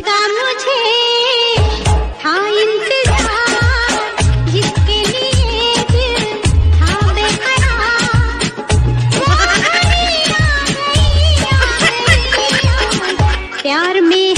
जिसका मुझे था इंतजार, जिसके लिए दिल था बेकरार, वो आ गई, आ गई, आ गई, आ गई। प्यार में